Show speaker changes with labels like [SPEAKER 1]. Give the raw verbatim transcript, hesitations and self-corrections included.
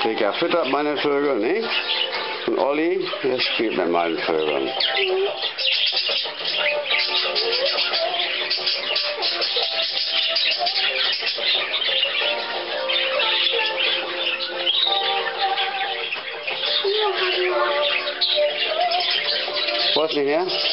[SPEAKER 1] Rika füttert meine Vögel, nicht? Und Olli, der spielt mit meinen Vögeln. Wo ist denn her?